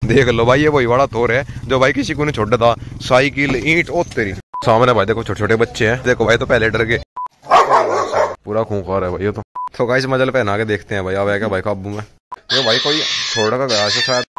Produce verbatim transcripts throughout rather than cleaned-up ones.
देख लो भाई, ये वही वाला थोर है जो भाई किसी को नहीं छोड़ था। साइकिल ईंट ओ तेरी सामने भाई देखो छोटे छोटे बच्चे हैं। देखो भाई तो पहले डर गए, पूरा खूंखार है भाई ये तो। तो गाइस मजल पहना के देखते हैं भाई अब है क्या भाई काबू में। ये भाई कोई छोड़ का गया से शायद।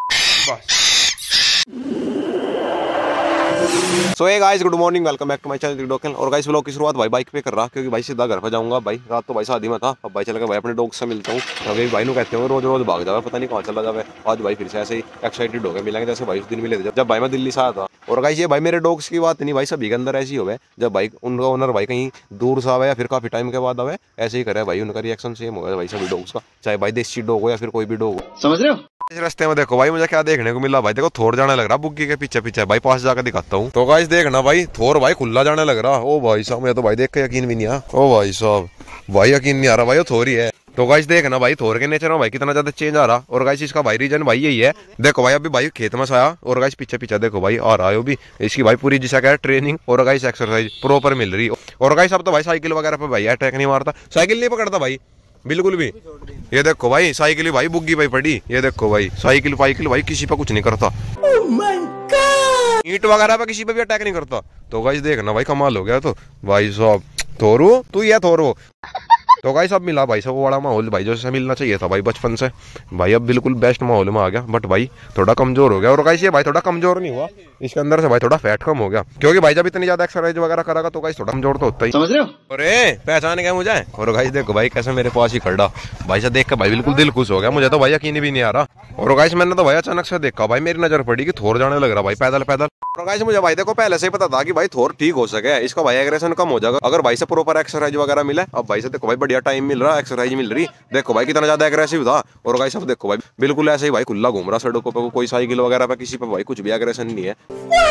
So hey guys, good morning, welcome back to my channel डॉकल। और गाइस व्लॉग की शुरुआत भाई बाइक पे कर रहा क्योंकि भाई सीधा घर पे जाऊंगा। भाई रात तो भाई शादी में था, अब भाई चल के भाई अपने डॉग से मिलता हूँ। अभी भाई नु कहते हैं रोज रोज भाग जावे, पता नहीं कहाँ चला जावे। आज भाई फिर से ऐसे ही एक्साइटेड हो गए मिलेंगे जैसे भाई उस दिन मिले थे जब भाई मैं दिल्ली से आया था। और गाइस ये भाई मेरे डॉग्स की बात नहीं, भाई सभी के अंदर ऐसी होवे जब भाई उनका ओनर भाई कहीं दूर से आवे या फिर काफी टाइम के बाद आवे, ऐसे ही करे भाई उनका रिएक्शन सेम होगा भाई सभी डॉग्स का, चाहे भाई देसी डॉग हो या फिर कोई भी डॉग हो। समझ रहे हो? इस रास्ते में देखो भाई मुझे क्या देखने को मिला। भाई देखो थोर जाने लग रहा बुग्गी के पीछे पीछे। भाई पास जाकर दिखाता हूँ। तो गाइस देखना भाई थोर भाई खुला जाने लग रहा। ओ भाई साहब मुझे तो भाई देख के यकीन भी नहीं आ। ओ भाई साहब भाई यकीन नहीं आ रहा भाई वो थोर ही है। तो गाइस देखना भाई थोर के नेचर में भाई कितना ज्यादा चेंज आ रहा। और गाइस इसका भाई रीजन भाई यही है। देखो भाई अभी भाई खेत में से आया और गाइस पीछे पीछे देखो भाई आ रहा है भी। इसकी भाई पूरी जिसे क्या ट्रेनिंग और गाइस एक्सरसाइज प्रॉपर मिल रही। और गाइस अब तो भाई साइकिल वगैरह पे भाई अटैक नहीं मारता, साइकिल नहीं पकड़ता भाई बिल्कुल भी। ये देखो भाई साइकिल ही भाई बुग्गी भाई पड़ी। ये देखो भाई साइकिल फाइकिल भाई किसी पे कुछ नहीं करता। oh my God! ईंट वगैरह पे किसी पे भी अटैक नहीं करता। तो गाइस देखना भाई कमाल हो गया। तो भाई साहब थोरू तू ये थोरू। तो गाइस अब मिला भाई सब वो बड़ा माहौल भाई जैसे मिलना चाहिए था भाई बचपन से। भाई अब बिल्कुल बेस्ट माहौल में आ गया, बट भाई थोड़ा कमजोर हो गया। और गाइस ये भाई थोड़ा कमजोर नहीं हुआ, इसके अंदर से भाई थोड़ा फैट कम हो गया क्योंकि भाई जब इतनी ज्यादा एक्सरसाइज वगैरह करेगा तो गाइस थोड़ा कमजोर तो होता ही। समझ रहे हो? अरे पहचान गया मुझे। और गाइस देखो भाई कैसे मेरे पास ही खड़ा भाई से देख के भाई बिल्कुल दिल खुश हो गया। मुझे तो भाई यकीन भी नहीं आ रहा। और गाइस मैंने तो भाई अचानक से देखा भाई मेरी नजर पड़ी कि थोर जाने लग रहा भाई पैदल पैदल। और गाइस मुझे भाई देखो पहले से ही पता था कि भाई थोर ठीक हो सके, इसका भाई एग्रेशन कम हो जाएगा अगर भाई से प्रॉपर एक्सरसाइज वगैरह मिले। अब भाई से देखो भाई बढ़िया टाइम मिल रहा, एक्सरसाइज मिल रही। देखो भाई कितना ज्यादा एग्रेसिव था। और गाइस अब देखो भाई बिल्कुल ऐसे ही भाई खुला घूम रहा सड़कों पे, कोई साइकिल वगैरह पे किसी पे भाई कुछ भी एग्रेशन नहीं है।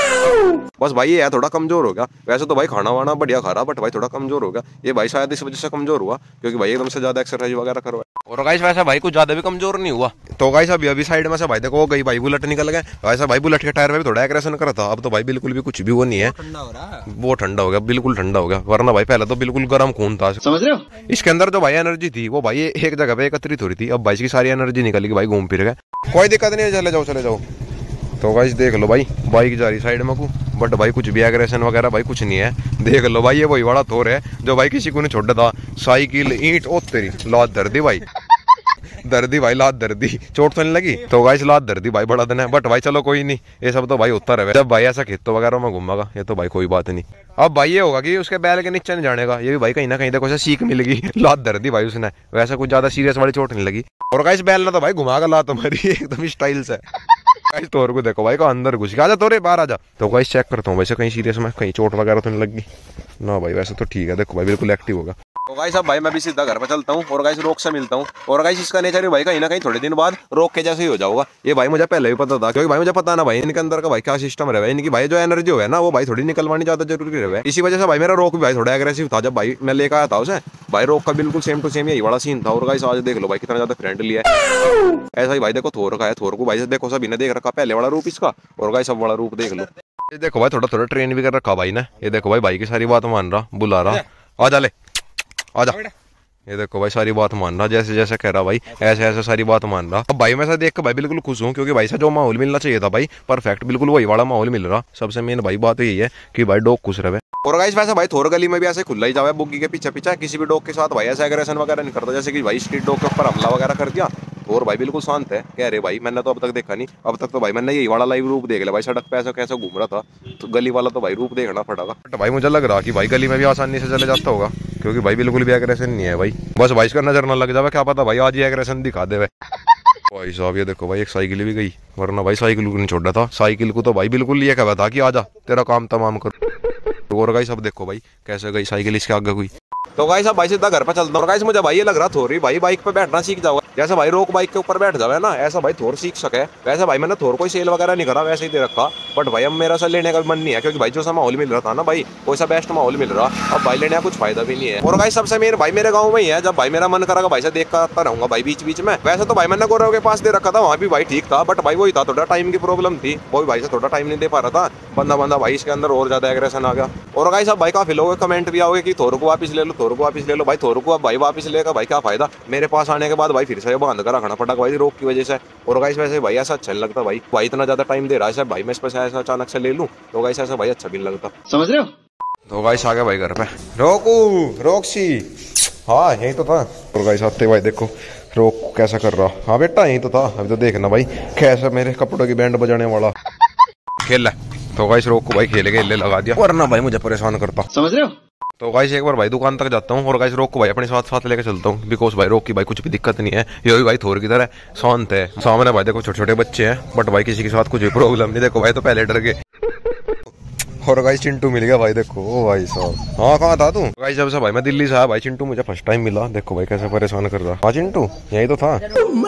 बस भाई ये है थोड़ा कमजोर हो गया। वैसे तो भाई खाना वाना बढ़िया खा रहा बट भाई थोड़ा कमजोर हो गया। ये भाई शायद इस वजह से कमजोर हुआ क्योंकि भाई एकदम से ज्यादा एक्सरसाइज वगैरह करवाया। और गाइस वैसे भाई कुछ ज्यादा भी कमजोर नहीं हुआ। तो गाइस अभी अभी साइड में से भाई देखो गई भाई बुलेट निकल गए। वैसा भाई बुलेट के टायर में भी थोड़ा एग्रेशन करा था। अब तो भाई बिल्कुल भी कुछ भी वो नहीं है, वो ठंडा हो गया बिल्कुल ठंडा हो गया। वरना भाई पहले तो बिल्कुल गर्म खून था। समझ रहे हो? इसके अंदर जो भाई एनर्जी थी वो भाई एक जगह पे एकत्रित हो रही थी। अब भाई की सारी एनर्जी निकल गई भाई घूम फिर गए। कोई दिक्कत नहीं है, चले जाओ चले जाओ। तो गाइस देख लो भाई बाइक जा रही साइड में को, बट भाई कुछ भी एग्रेशन वगैरह भाई कुछ नहीं है। देख लो भाई ये वही वाला थोर है जो भाई किसी को नहीं छोड़ था। साइकिल ईंट ओ तेरी लात दर्दी भाई दर्दी भाई लात दर्दी चोट तो नहीं लगी। तो गाइस लात दर्दी भाई बड़ा दिन है, बट भाई चलो कोई नहीं, ये सब तो भाई होता रहे। जब भाई ऐसा खेतों वगैरह में घूमेगा ये तो भाई कोई बात नहीं। अब भाई ये होगा कि उसके बैल के नीचे नहीं जानेगा, ये भी भाई कहीं ना कहीं देखो सीख मिल गई। लात दर्दी भाई उसने, वैसे कुछ ज्यादा सीरियस वाली चोट नहीं लगी। और गाइस बैल ना तो भाई घुमा लात हमारी एकदम स्टाइल से। गाइस तोर को देखो भाई का अंदर घुस गया। आजा तोरे बाहर आजा। तो गाइस चेक करता हूँ वैसे कहीं सीरियस में कहीं चोट वगैरह तो नहीं लगी ना भाई। वैसे तो ठीक है, देखो भाई बिल्कुल एक्टिव होगा। तो गाइस अब भाई मैं भी सीधा घर पे चलता हूँ और गाइस रोक से मिलता हूँ। और गाइस इसका नेचर भाई कहीं ना कहीं थोड़े दिन बाद रोक के जैसे ही हो जाऊंगा। ये भाई मुझे पहले भी पता था क्योंकि भाई मुझे पता ना भाई इनके अंदर का भाई क्या सिस्टम रहे। इनकी भाई जो एनर्जी है ना वो भाई थोड़ी निकलवानी ज्यादा जरूरी रहे। इसी वजह से भाई मेरा रोक भी भाई थोड़ा एग्रेसिव था जब भाई मैं लेकर आया था उसे। भाई रोक का बिल्कुल सेम टू सेम यही बड़ा सीन था। और गाइस आज देख लो भाई कितना ज्यादा फ्रेंडली है। ऐसा ही भाई देखो थोर का है। थोर को भाई से देखो सभी ने देख रखा पहले वाला रूप इसका। और गाइस अब वाला रूप देख लो। ये देखो भाई थोड़ा थोड़ा ट्रेन भी कर रखा भाई ने। ये देखो भाई भाई की सारी बात मान रहा, बुला रहा, आजा ले आजा। ये देखो भाई सारी बात मान रहा, जैसे जैसे कह रहा भाई ऐसे ऐसे सारी बात मान रहा। अब भाई मैं देख के भाई बिल्कुल खुश हूँ क्योंकि भाई से जो माहौल मिलना चाहिए था भाई परफेक्ट बिल्कुल वही वाला माहौल मिल रहा। सबसे मेन भाई बात यही है कि भाई डॉग खुश रहे। और गाइस वैसे भाई थोर गली में भी ऐसे खुला ही जावे बुग्गी के पीछे पीछे किसी भी डॉग के साथ भाई ऐसा एग्रेशन वगैरह नहीं करता जैसे कि भाई स्ट्रीट डॉग के ऊपर हमला वगैरह कर दिया। और भाई बिल्कुल शांत है। कह रहे भाई मैंने तो अब तक देखा नहीं। अब तक तो भाई मैंने यही वाला लाइव रूप देख लिया भाई। सड़क पे ऐसा कैसे घूम रहा था, तो गली वाला तो भाई रूप देखना पड़ेगा। बट भाई मुझे लग रहा कि भाई गली में भी आसानी से चले जाता होगा क्योंकि भाई बिल्कुल भी एग्रेशन नहीं है भाई। बस भाई इसका नजर ना लग जावे, क्या पता भाई आज ही एग्रेशन दिखा दे भाई साहब। ये देखो भाई एक साइकिल भी गई, वरना भाई साइकिल को नहीं छोड़ा था। साइकिल को तो भाई बिल्कुल ये कहा था कि आजा तेरा काम तमाम कर। और गाइस अब देखो भाई कैसे गई साइकिल इसके आगे हुई। तो गाइस अब भाई सीधा घर पे चलता हूँ। गाइस मुझे भाई ये लग रहा थोड़ी भाई बाइक पे बैठना सीख जाओगे। जैसे भाई रोक बाइक के ऊपर बैठ जावे ना ऐसा भाई थोर सीख सके। वैसे भाई मैंने थोर कोई सेल वगैरह नहीं करा, वैसे ही दे रखा। बट भाई अब मेरा सा लेने का मन नहीं है, क्योंकि भाई जो सा माहौल मिल रहा था ना भाई, वैसा बेस्ट माहौल मिल रहा, अब भाई लेने का कुछ फायदा भी नहीं है। और भाई सबसे मेरे भाई मेरे गाँव में ही है, जब भाई मेरा मन करेगा भाई से देख कर रहूंगा भाई बीच बीच में। वैसे तो भाई मैंने गौरव के पास दे रखा था, वहाँ भी भाई ठीक था, बट भाई वही था थोड़ा टाइम की प्रॉब्लम थी, वो भी भाई से थोड़ा टाइम नहीं दे पा रहा था, बंदा बंदा भाई इसके अंदर और ज्यादा एग्रेशन आ गया। और गाइस अब भाई काफी लोगों के कमेंट भी आओगे कि थोरू को वापस ले लो, थोरू को वापस ले लो। भाई थोरू को अब भाई वापस लेगा भाई क्या फायदा, मेरे पास आने के बाद भाई फिर से बांध कर रखना पड़ा भाई रोक की वजह से। और गाइस वैसे भाई ऐसा अच्छा नहीं लगता भाई, भाई इतना ज्यादा टाइम दे रहा है भाई, मैं इस पर ऐसा अचानक से ले लूं तो गाइस ऐसा भाई अच्छा भी नहीं लगता, समझ रहे हो। तो गाइस आ गया भाई घर पे, रोकू रोक्सी, हाँ यही तो था। और गाइस आते भाई देखो रोक कैसा कर रहा, हाँ बेटा यही तो था, अभी तो देखना भाई कैसा मेरे कपड़ों की बैंड बजाने वाला खेल है। तो गाइस रोक को भाई खेले के लगा दिया, वरना भाई मुझे परेशान करता, समझ रहे हो। तो गाइस एक बार भाई दुकान तक जाता हूँ और गाइस रोक को भाई अपने साथ साथ लेके चलता हूँ, बिकॉज भाई रोक की भाई कुछ भी दिक्कत नहीं है, ये भी भाई थोर की तरह शांत है। सामने भाई देखो छोटे छोटे बच्चे हैं, बट भाई किसी के साथ कुछ भी प्रॉब्लम नहीं, देखो भाई तो पहले डर गए। और गाइस चिंटू मिल गया भाई, देखो ओ भाई साहब, हाँ कहाँ था तू। गाइस जब से भाई मैं दिल्ली से आया भाई चिंटू मुझे फर्स्ट टाइम मिला, देखो भाई कैसे परेशान कर रहा। हाँ चिंटू यही तो था।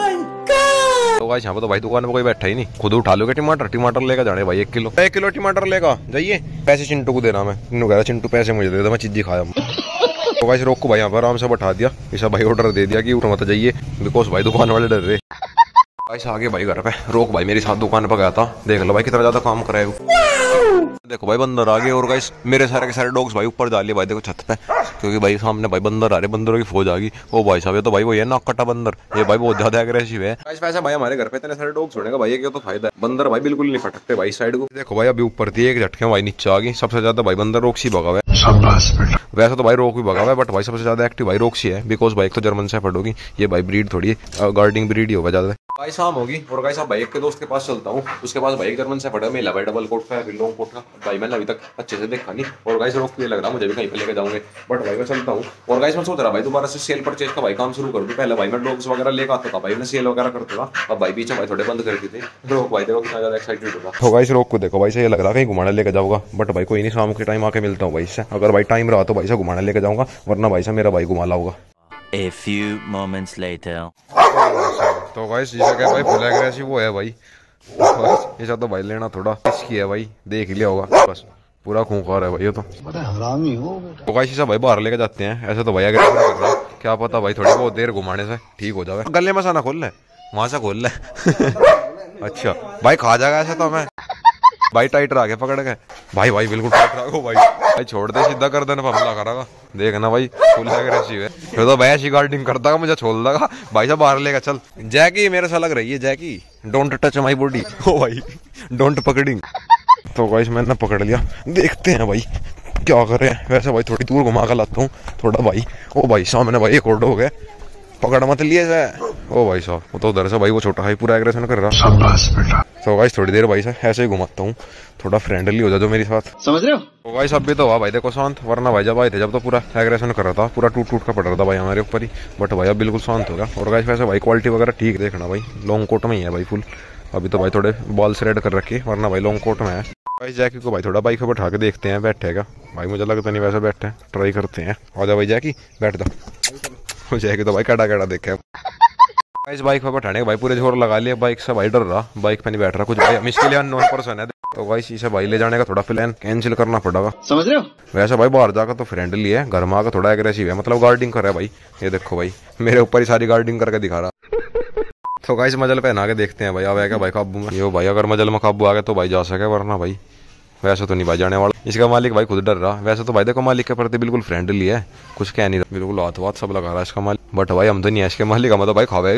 तो गाइस यहाँ पे तो भाई दुकान में कोई बैठा ही नहीं, खुद उठा लोगे टमाटर, टमाटर लेकर जाने भाई एक किलो एक किलो टमाटर लेगा जाइए, पैसे चिंटू को देना, मैं कह रहा चिंटू पैसे मुझे दे दो मैं चीजी खाया। तो गाइस रोक को भाई यहाँ पर आराम से बैठा दिया, ऐसा भाई ऑर्डर दे दिया कि उठ मत जाइए, बिकॉज भाई दुकान वाले डर रहे। गाइस आगे भाई घर पे रोक भाई मेरे साथ दुकान पर गया था, देख लो भाई कितना ज्यादा काम कराए। देखो भाई बंदर आ गए और गाइस मेरे सारे के सारे डॉग्स भाई ऊपर डाल लिए भाई देखो छत पे, क्योंकि भाई सामने भाई बंदर आ रहे, बंदरों की फौज आ गई। ओ भाई साहब ये तो भाई वो ये नाक कटा बंदर, ये भाई बहुत ज्यादा एग्रेसिव है। गाइस वैसे भाई हमारे घर पे इतने सारे डॉग्स होने का भाई क्या तो फायदा है, बंदर भाई बिल्कुल नहीं फटकते भाई साइड को। देखो भाई अभी ऊपर थी एक झटके भाई नीचे आ गई, सबसे ज्यादा भाई बंदर रोक्सी भगा हुआ है। वैसे तो भाई रोक भी भगा हुआ है, बट भाई सबसे ज्यादा एक्टिव भाई रोक्सी है, बिकॉज भाई एक तो जर्मन शेफर्ड होगी, ये भाई ब्रीड थोड़ी गार्डिंग ब्रीड ही होगा ज्यादा। भाई शाम होगी और गाइस अब भाई एक के दोस्त के पास चलता हूँ, उसके पास भाई एक जर्मन शेफर्ड है, मेला भाई डबल कोट का है, लॉन्ग कोट का, भाई मैंने अभी तक अच्छे से देखा नहीं। और गाइस रोक के लग रहा मुझे भी कहीं पे लेके जाऊंगे, बट भाई मैं चलता हूँ। और गाइस मैं सोच रहा भाई दोबारा से सेल परचेज का भाई काम शुरू कर दूं, पहले भाई मैं डॉग्स वगैरह लेकर आता था भाई, मैं सेल वगैरह करता था, अब भाई बीच में भाई थोड़े बंद कर दी थी। रोक भाई देखो कितना ज्यादा एक्साइटेड होगा। तो गाइस रोक को देखो भाई से ये लग रहा कहीं घुमाने लेके जाऊंगा, बट भाई कोई नहीं शाम के टाइम आके मिलता हूँ भाई से, अगर भाई टाइम रहा तो भाई से घुमाने लेके जाऊंगा, वरना भाई से मेरा भाई घुमा लाऊंगा। A few moments later. तो गाइस ये क्या भाई फुल एग्रेसिव वो है भाई, ऐसा तो भाई लेना थोड़ा इसकी है भाई, देख लिया होगा बस पूरा खूंखार है भाई ये तो, बड़ा हरामी हो। तो गाइस इसे भाई बाहर लेके जाते हैं, ऐसे तो भाई एग्रेसिव कर रहा, क्या पता भाई थोड़ी बहुत देर घुमाने से ठीक हो जाए। गले में सा ना खोल ले, वहां से खोल ले। अच्छा भाई खा जाएगा ऐसे तो हमें भाई टाइट रहा के पकड़ के भाई, भाई बिल्कुल टाइट रखो भाई, भाई छोड़ दे सीधा कर देना हमला करेगा, देखना भाई फुल एग्रेसिव है, फिर तो भाई ऐसी गार्डिंग करता मुझे छोड़ देगा भाई साहब, बाहर लेगा चल। जैकी मेरे से लग रही है, Jackie don't touch my body, ओ भाई डोंट पकड़िंग। तो गाइस मैंने पकड़ लिया, देखते हैं भाई क्या कर रहे हैं। वैसे भाई थोड़ी दूर घुमा कर लाता हूँ थोड़ा भाई, ओ भाई सामने भाई एक और हो गया, पकड़ मत लिए जाए। ओ भाई साहब वो तो उधर से भाई वो छोटा भाई पूरा एग्रेशन कर रहा, शाबाश बेटा। तो गाइस थोड़ी देर भाई से ऐसे ही घुमाता हूँ, थोड़ा फ्रेंडली हो जा जो मेरे साथ, समझ रहे हो। तो गाइस अब भी तो हुआ भाई देखो शांत, वरना भाई जब आए थे जब तो पूरा एग्रेशन कर रहा था, पूरा टूट टूट का पड़ रहा था भाई हमारे ऊपर ही, बट भाई अब बिल्कुल शांत हो गया। और गाइस वैसे भाई क्वालिटी वगैरह ठीक देखना भाई, लॉन्ग कोट में ही है भाई फुल, अभी तो भाई थोड़े बॉल से रेड कर रखे, वरना भाई लॉन्ग कोट में है। भाई जैकी को भाई थोड़ा बाइक पे बैठा के देखते हैं बैठेगा भाई, मुझे लगता नहीं वैसे बैठे, ट्राई करते हैं। आ जा भाई जैकी बैठ जा, जैकी तो भाई कड़ा कड़ा देखे। इस बाइक पे बैठाने के भाई पूरे जोर लगा लिया, बाइक से भाई डर रहा, बाइक पे नहीं बैठ रहा कुछ भाई, हम इसके लिए अननोन पर्सन है, तो भाई इसे भाई ले जाने का थोड़ा प्लान कैंसिल करना पड़ेगा, समझ रहे हो। वैसे भाई बाहर जाकर तो फ्रेंडली है, घर में आकर थोड़ा एग्रेसिव है, मतलब गार्डिंग कर रहा है भाई, ये देखो भाई मेरे ऊपर ही सारी गार्डिंग करके दिखा रहा। तो गाइस मजल पहना के देखते हैं भाई आवेगा भाई काबू में, यो भाई अगर मजल में काबू आ गया तो भाई जा सके, वरना भाई वैसे तो नहीं भाई जाने वाला। इसका मालिक भाई खुद डर रहा, वैसे तो भाई देखो मालिक के प्रति बिल्कुल फ्रेंडली है, कुछ कह नहीं रहा, बिल्कुल हाथ वाथ सब लगा रहा है इसका मालिक, बट भाई हम तो नहीं है इसके मालिक, हम तो भाई खावे।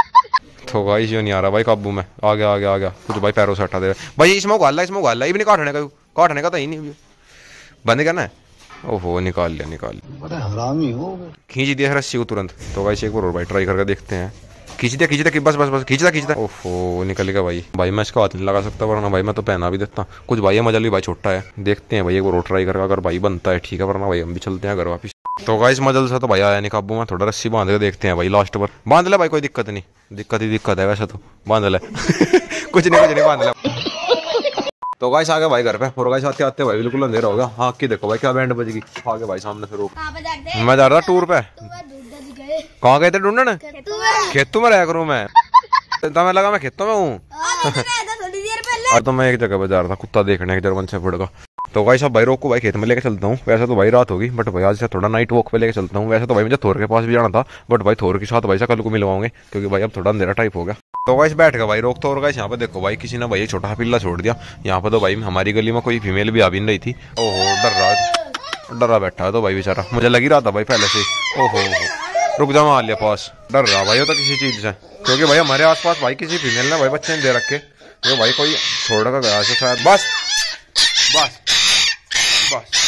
तो भाई जो नहीं आ रहा भाई काबू में, आ गया आ गया आ गया, कुछ भाई पैरों से हटा दे भाई, इसमें गाल इसमें गाल इवन काटने का, काटने का तो ही नहीं, बंद करना है। ओहो निकाल लिया निकाल लिया, बड़ा हरामी हो, खींच दिया रस्सी को तुरंत। तो भाई एक बार और भाई ट्राई करके देखते हैं, खींच दिया खींच दिया बस बस बस खींचता खींचता, ओहो निकल गया भाई। भाई मैं इसका हाथ नहीं लगा सकता, वरना भाई मैं तो पहना भी देता कुछ भाई, मजल भी भाई छोटा है, देखते हैं भाई एक बार और ट्राई करके, अगर भाई बनता है ठीक है, वरना भाई हम भी चलते हैं घर वापिस। तो गाइस मजल से तो भाई आया नहीं काबू में, थोड़ा रस्सी बांध के देखते हैं भाई, लास्ट पर बांध ले भाई, कोई दिक्कत नहीं, दिक्कत ही दिक्कत है वैसे तो, बांध ले कुछ नहीं कुछ नहीं बांध ले। तो गाइस आ गए भाई घर पे, और गाइस आते आते भाई बिल्कुल अंधेरा हो गया, हाँ की देखो भाई क्या बैंड बज गई, आगे भाई सामने से रोक, मैं जा रहा टूर पे। कहाँ गए थे ढूंढने? खेतों में रह करूँ मैं, तो मैं लगा मैं खेतों में हूँ। आज तो मैं एक जगह पे जा रहा था कुत्ता देखने एक जर्मन शेफर्ड का। तो भाई साहब भाई रोक को भाई खेत में लेके चलता हूँ। वैसे तो भाई रात होगी बट भाई आज से थोड़ा नाइट वॉक पे लेके चलता हूँ। वैसे तो भाई मुझे थोर के पास भी जाना था बट भाई थोर के साथ भाई साहब कल को मिलवाओगे क्योंकि भाई अब थोड़ा अंधेरा टाइप हो गया। तो गाइस बैठ गया भाई रोक तो। और गाइस यहाँ पे देखो भाई किसी ने भाई छोटा पिल्ला छोड़ दिया यहाँ पे। तो भाई हमारी गली में कोई फीमेल भी आ भी नहीं रही थी। ओहो डर रहा डरा बैठा है तो भाई बेचारा। मुझे लग ही रहा था भाई पहले से। ओहो रुक जाओ आ लिया पास। डर रहा भाई हो तो किसी चीज से क्योंकि भाई हमारे आसपास भाई किसी फीमेल ने भाई बच्चे ने दे रखे तो भाई कोई छोड़ कर गया से शायद। बस बस बस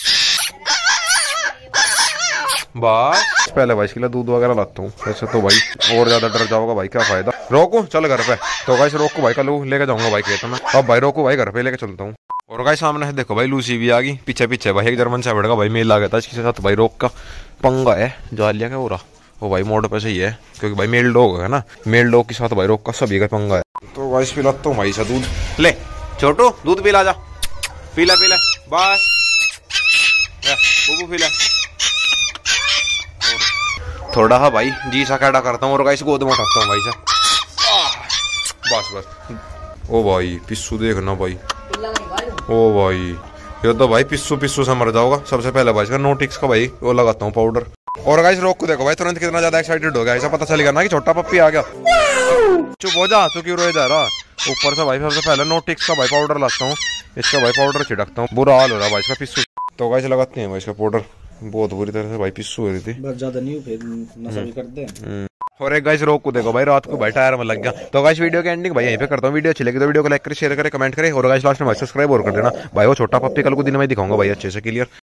बस पहले भाई इसके लिए दूध वगैरह लाता हूँ। वैसे तो भाई और ज्यादा डर जाओगा भाई क्या फायदा। रोकू चल घर पे। तो गाइस रोक को भाई कल लेके जाऊंगा भाई खेत में। अब भाई रोको भाई घर पे लेके चलता हूँ। और गाइस सामने है देखो भाई लूसी भी आ गई। पीछे पीछे भाई एक जर्मन शेफर्ड का भाई मेल आ गया था इसके साथ। भाई रोक का पंगा है जो लिया क्या हो रहा वो भाई मोड पे सही है क्योंकि भाई मेल डॉग है ना। मेल डॉग के साथ भाई रोक का सभी का पंगा है। तो गाइस पिलाता हूँ भाई सा दूध। ले छोटू दूध पिला जा। पीला पीला बस पीला थोड़ा हा भाई जी सा कैडा करता हूँ और गाइस गोद में उठाता हूँ भाई से। बस बस ओ भाई पिस्सू देखना भाई। ओ भाई ये तो भाई पिस्सू पिस्सू से मर जाओगा। सबसे पहले भाई इसका नोटिक्स का भाई वो लगाता हूँ पाउडर। और गाइस रोक को देखो भाई तुरंत कितना ज्यादा एक्साइटेड हो गया। ऐसा पता चल गया ना कि छोटा पप्पी आ गया। चुप हो जा तू क्यों रोए जा रहा। ऊपर से भाई सबसे पहले नोटिक्स का भाई पाउडर लाता हूँ। इसका भाई पाउडर छिड़कता हूँ। बुरा हाल हो रहा भाई इसका पिस्सू। तो गाइस लगाते हैं भाई इसका पाउडर। बहुत बुरी तरह से भाई पिस्सू हो रही थी। बस ज्यादा नहीं फिर नशा भी करते हैं। और एक गाइस रोक को देखो भाई रात को भाई टायर में लग गया। तो गाइस वीडियो के एंडिंग भाई यहीं पे करता हूँ। वीडियो अच्छी लगी तो वीडियो को लाइक करें शेयर करें कमेंट करें और गाइस लास्ट में भाई सब्सक्राइब और कर देना भाई। वो छोटा पप्पी कल को दिन में दिखाऊंगा भाई अच्छे से क्लियर।